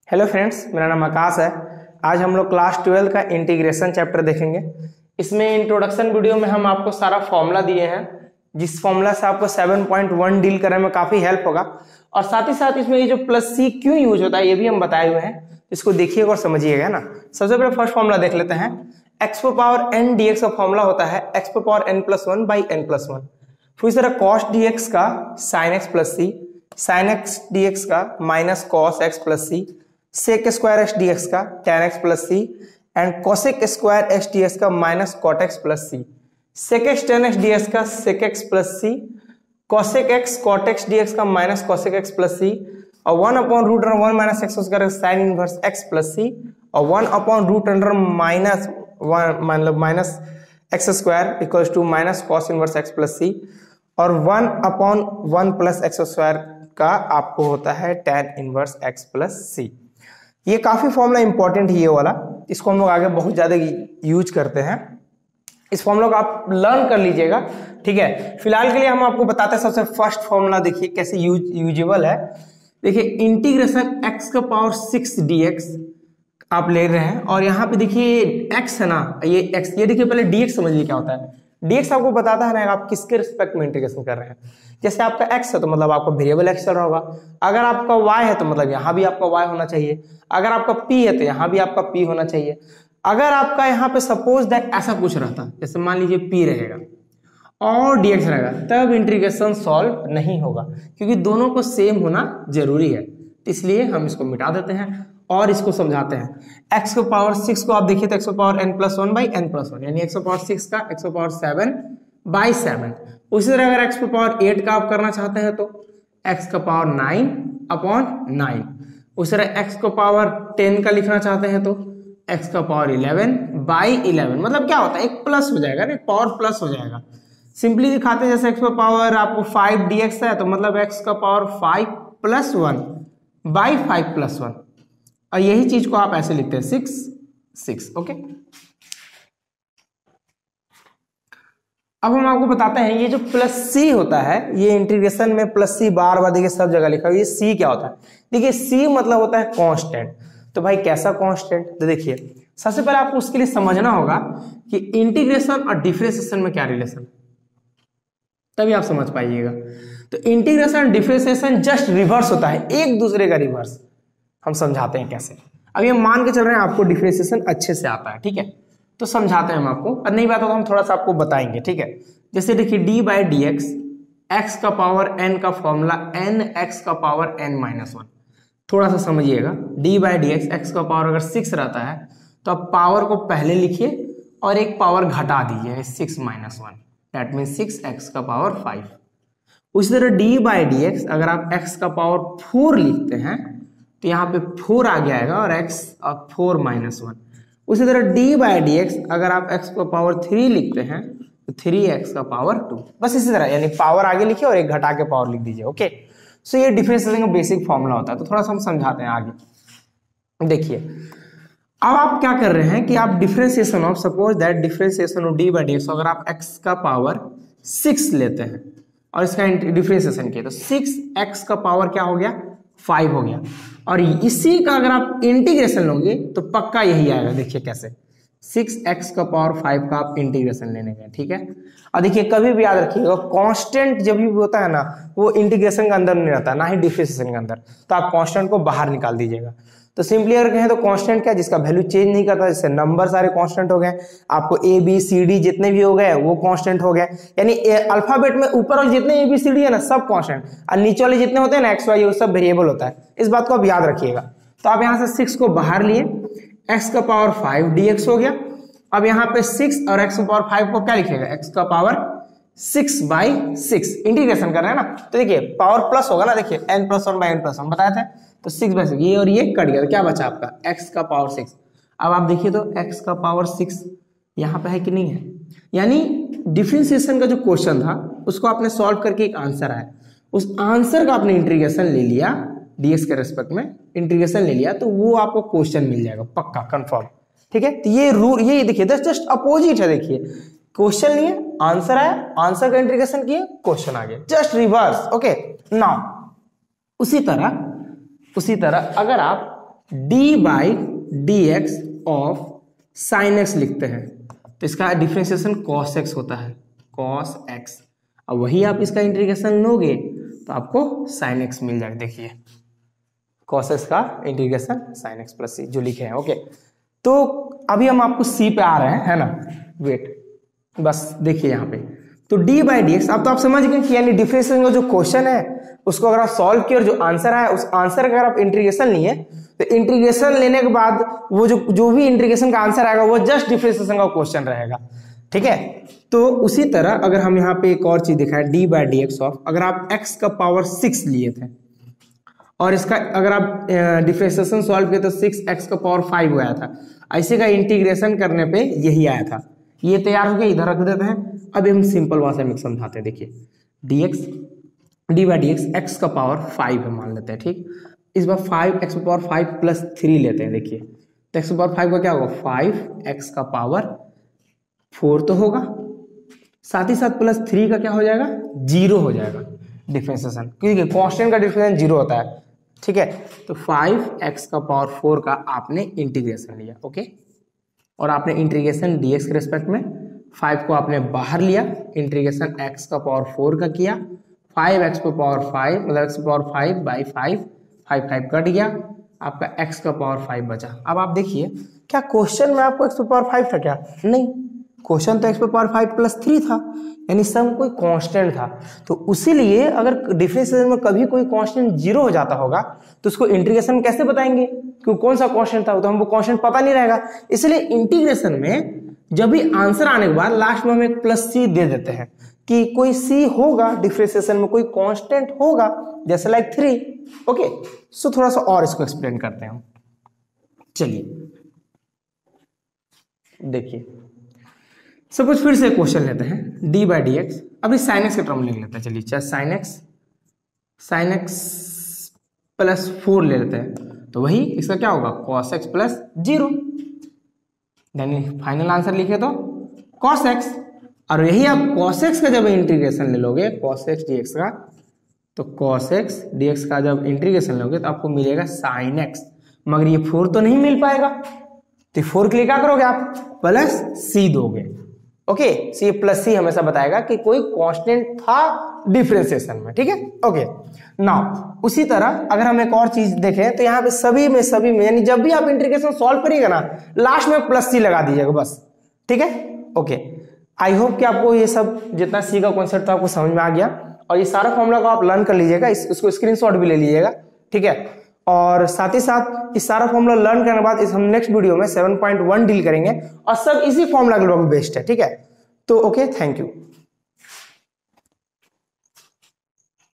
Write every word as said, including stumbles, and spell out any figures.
Hello friends, मेरा नाम आकाश है। आज हम लोग क्लास ट्वेल्व का इंटीग्रेशन चैप्टर देखेंगे। इसमें इंट्रोडक्शन वीडियो में हम आपको सारा फॉर्मूला दिए हैं, जिस फॉर्मूला से आपको सेवन पॉइंट वन डील करने में काफ़ी हेल्प होगा। और साथ ही साथ इसमें ये जो प्लस सी क्यों यूज होता है ये भी हम बताए हुए हैं, इसको देखिएगा और समझिएगा ना। सबसे पहले फर्स्ट फॉर्मूला देख लेते हैं। एक्स पर पावर एन डी एक्स का फॉर्मूला होता है एक्स पर power n plus one by n plus one. फिर इस तरह कॉस डी एक्स का sine x plus c, sine x d x का minus cos x plus c, sec square x d x का tan x plus c and cosec square x d x का minus cot x plus c, sec x tan x d x का sec x plus c, cosec x cot x d x का minus cosec x plus c और one upon root under one minus x square sine inverse x plus c और one upon root under minus one मतलब minus x square equals to minus cos inverse x plus c और one upon one plus x square का आपको होता है tan inverse x plus c. ये काफी formula important है ये वाला, इसको हम लोग आगे बहुत ज्यादा यूज करते हैं। इस फॉर्मूला को आप लर्न कर लीजिएगा, ठीक है। फिलहाल के लिए हम आपको बताते हैं सबसे फर्स्ट फॉर्मूला, देखिए कैसे यूज यूजेबल है। देखिए इंटीग्रेशन एक्स का पावर सिक्स डी एक्स आप ले रहे हैं और यहाँ पे देखिए एक्स है ना, ये एक्स, ये देखिए पहले डी एक्स समझ लीजिए क्या होता है। dx आपको बताता है ना आप किसके रिस्पेक्ट में इंटीग्रेशन कर रहे हैं। जैसे आपका x है तो मतलब आपका वेरिएबल x चल रहा होगा, अगर आपका y है तो मतलब यहाँ भी आपका y होना चाहिए, अगर आपका p है तो यहाँ भी आपका p होना चाहिए। अगर आपका यहाँ पे सपोज दैट ऐसा कुछ रहता, जैसे मान लीजिए p रहेगा और dx रहेगा, तब इंटीग्रेशन सॉल्व नहीं होगा क्योंकि दोनों को सेम होना जरूरी है। इसलिए हम इसको मिटा देते हैं और इसको समझाते हैं। x को पावर सिक्स को आप देखिए तो x को power n plus one by n plus one, यानी x को पावर सिक्स का x को पावर सेवन बाई सेवन। उसी तरह अगर x को पावर एट का आप करना चाहते हैं तो x का पावर नाइन अपॉन नाइन। उसी तरह x को पावर टेन का लिखना चाहते हैं तो x का पावर इलेवन बाई इलेवन। मतलब क्या होता है, एक प्लस हो जाएगा ना, एक पावर प्लस हो जाएगा। सिंपली दिखाते हैं जैसे x का पावर आपको फाइव डी एक्स है तो मतलब x का power five plus one by five plus one, और यही चीज को आप ऐसे लिखते हैं सिक्स सिक्स। ओके, अब हम आपको बताते हैं ये जो प्लस सी होता है, ये इंटीग्रेशन में प्लस सी बार बार देखिए सब जगह लिखा हुआ है। ये सी क्या होता है, देखिए सी मतलब होता है कांस्टेंट। तो भाई कैसा कांस्टेंट, तो देखिए सबसे पहले आपको उसके लिए समझना होगा कि इंटीग्रेशन और डिफरेंशिएशन में क्या रिलेशन, तभी आप समझ पाइएगा। तो इंटीग्रेशन डिफरेंशिएशन जस्ट रिवर्स होता है, एक दूसरे का रिवर्स। हम समझाते हैं कैसे। अब ये मान के चल रहे हैं आपको डिफरेंशिएशन अच्छे से आता है, ठीक है, तो समझाते हैं हम आपको। और नहीं बात हो तो हम थोड़ा सा आपको बताएंगे, ठीक है। जैसे देखिए d by d x, x का पावर एन का फॉर्मूला एन एक्स का पावर एन माइनस वन। थोड़ा सा समझिएगा, d by d x, x का पावर अगर सिक्स रहता है तो आप पावर को पहले लिखिए और एक पावर घटा दीजिए, six minus one, that mean six x का पावर फाइव। उसी तरह डी बाई डी एक्स अगर आप एक्स का पावर फोर लिखते हैं तो यहाँ पे फोर आगे आएगा और x और फोर माइनस वन। उसी तरह d बाई डी एक्स अगर आप x को पावर थ्री लिखते हैं तो थ्री एक्स का पावर टू। बस इसी तरह, यानी पावर आगे लिखिए और एक घटा के पावर लिख दीजिए। ओके, सो ये डिफरेंशिएशन का बेसिक फॉर्मूला होता है। तो थोड़ा सा हम समझाते हैं आगे। देखिए अब आप क्या कर रहे हैं कि आप differentiation of, suppose that differentiation of d by d x, अगर आप x का पावर सिक्स लेते हैं और इसका डिफरेंशिएशन किया तो सिक्स एक्स का पावर क्या हो गया, फाइव हो गया। और इसी का अगर आप इंटीग्रेशन लोगे तो पक्का यही आएगा। देखिए कैसे, सिक्स एक्स का पावर फाइव का आप इंटीग्रेशन लेने गए, ठीक है। और देखिए कभी भी याद रखिएगा कांस्टेंट जब भी होता है ना वो इंटीग्रेशन के अंदर नहीं रहता, ना ही डिफरेंशिएशन के अंदर। तो आप कांस्टेंट को बाहर निकाल दीजिएगा। तो सिंपली अगर कहें तो कांस्टेंट क्या, जिसका वैल्यू चेंज नहीं करता, जैसे नंबर सारे कांस्टेंट हो गए, आपको ए बी सी डी जितने भी हो गए वो कांस्टेंट हो गए। यानी अल्फाबेट में ऊपर वाले जितने ए बी सी डी है ना सब कांस्टेंट, और नीचे वाले जितने होते हैं ना एक्स वाई वो सब वेरिएबल होता है। इस बात को आप याद रखिएगा। तो आप यहाँ से सिक्स को बाहर लिए, एक्स का पावर फाइव डी एक्स हो गया। अब यहाँ पे सिक्स और एक्स का पावर फाइव को क्या लिखेगा, एक्स का power six by six. Integration कर रहे हैं ना, तो देखिए पावर प्लस होगा ना, देखिए n plus one by n plus one बताए थे, तो सिक्स बाई सिक्स, ये और ये कट गया तो क्या बचा आपका x का पावर सिक्स। अब आप देखिए तो x का पावर सिक्स यहाँ पे है कि नहीं है, यानी डिफरेंशिएशन का जो क्वेश्चन था उसको आपने सॉल्व करके एक आंसर आया, उस आंसर का आपने इंटीग्रेशन ले लिया, dx के रेस्पेक्ट में इंटीग्रेशन ले लिया, तो वो आपको क्वेश्चन मिल जाएगा पक्का कंफर्म, ठीक है। तो ये रूल, ये देखिए जस्ट अपोजिट है। देखिए क्वेश्चन लिए, आंसर आया, आंसर का इंटीग्रेशन किए, क्वेश्चन आ गया, जस्ट रिवर्स। ओके, नाउ उसी तरह उसी तरह अगर आप d by d x of sine x लिखते हैं, तो इसका डिफरेंशिएशन कॉस एक्स होता है, कॉस एक्स। अब वही आप इसका इंटीग्रेशन लोगे तो आपको साइन एक्स मिल जाएगा। देखिए कॉस एक्स का integration sine x plus c जो लिखे हैं। ओके, तो अभी हम आपको सी पे आ रहे हैं, है ना। वेट, बस देखिए यहाँ पे, तो डी बाई डी एक्स, अब तो आप समझ गए कि यानी डिफरेंशिएशन का जो क्वेश्चन है उसको अगर आप सॉल्व किए और जो आंसर आया उस आंसर का अगर आप इंटीग्रेशन लिए तो इंटीग्रेशन लेने के बाद वो जो जो भी इंटीग्रेशन का आंसर आएगा वो जस्ट डिफरेंशिएशन का क्वेश्चन रहेगा। ठीक है, तो उसी तरह अगर हम यहाँ पे एक और चीज दिखाएं, d by d x of, अगर आप एक्स का पावर सिक्स लिए थे और इसका अगर आप डिफरेंशिएशन सॉल्व किए तो सिक्स एक्स का पावर फाइव आया था, ऐसे का इंटीग्रेशन करने पे यही आया था। ये तैयार हो गया, इधर रख देते हैं। अब हम सिंपल भाषा में समझाते हैं। देखिए d x d by d x x का पावर फाइव है मान लेते हैं, ठीक। इस बार फाइव एक्स का पावर फाइव प्लस थ्री लेते हैं। देखिए तो एक्स का पावर फाइव का क्या होगा, फाइव एक्स का पावर फोर तो होगा, साथ ही साथ प्लस थ्री का क्या हो जाएगा, जीरो हो जाएगा डिफरेंशिएशन, क्योंकि कांस्टेंट का डिफरेंशिएशन जीरो होता है। ठीक है, तो फाइव एक्स का पावर फोर का आपने इंटीग्रेशन लिया। ओके, और आपने इंटीग्रेशन डीएक्स के रेस्पेक्ट में फाइव को आपने बाहर लिया, इंटीग्रेशन एक्स का पावर फोर का किया, फाइव एक्स का पावर फाइव मतलब एक्स का power five by five, five five cut गया, आपका एक्स का पावर फाइव बचा। अब आप देखिए क्या क्वेश्चन में आपको एक्स का पावर फाइव था क्या, नहीं, क्वेश्चन तो x power five plus three था, यानी सम कोई कांस्टेंट था। तो उसीलिए अगर डिफरेंशिएशन में कभी कोई कांस्टेंट जीरो हो जाता होगा तो उसको इंटीग्रेशन कैसे बताएंगे, क्योंकि कौन सा कांस्टेंट था, तो हमको कांस्टेंट पता नहीं रहेगा। इसलिए इंटीग्रेशन में जब भी आंसर आने के बाद लास्ट में हम एक प्लस सी दे देते हैं कि कोई सी होगा डिफरेंशिएशन में, कोई कांस्टेंट होगा, जैसे लाइक थ्री। ओके, सो थोड़ा सा और इसको एक्सप्लेन करते हैं हम। चलिए देखिए, सपोज फिर से क्वेश्चन लेते हैं, डी बाई डी एक्स, अभी साइन एक्स का टर्म ले लेते हैं। चलिए चाहे sine x sine x plus four ले लेते हैं, तो वही इसका क्या होगा, कॉस एक्स प्लस जीरो, यानी फाइनल आंसर लिखे तो कॉस एक्स। और यही आप कॉस एक्स का जब इंटीग्रेशन ले लोगे, कॉस एक्स डी एक्स का, तो कॉस एक्स डी एक्स का जब इंटीग्रेशन लोगे तो आपको मिलेगा साइन एक्स, मगर ये फोर तो नहीं मिल पाएगा, तो फोर के लिए क्या करोगे आप, प्लस सी दोगे। ओके, so ये प्लस सी हमेशा बताएगा कि कोई कांस्टेंट था डिफरेंशिएशन में। ठीक है, ओके। नाउ उसी तरह अगर हम एक और चीज देखें तो यहाँ पे सभी में सभी में यानी जब भी आप इंटीग्रेशन सॉल्व करिएगा ना, लास्ट में प्लस सी लगा दीजिएगा बस। ठीक है, ओके। आई होप कि आपको ये सब जितना सी का कॉन्सेप्ट था आपको समझ में आ गया, और ये सारा फॉर्मूला को आप लर्न कर लीजिएगा, इस, इसको स्क्रीनशॉट भी ले लीजिएगा। ठीक है, और साथ ही साथ इस सारा फॉर्मूला लर्न करने के बाद इस हम नेक्स्ट वीडियो में सेवन पॉइंट वन डील करेंगे, और सब इसी फॉर्मूला के लिए बेस्ट है। ठीक है, तो ओके, थैंक यू।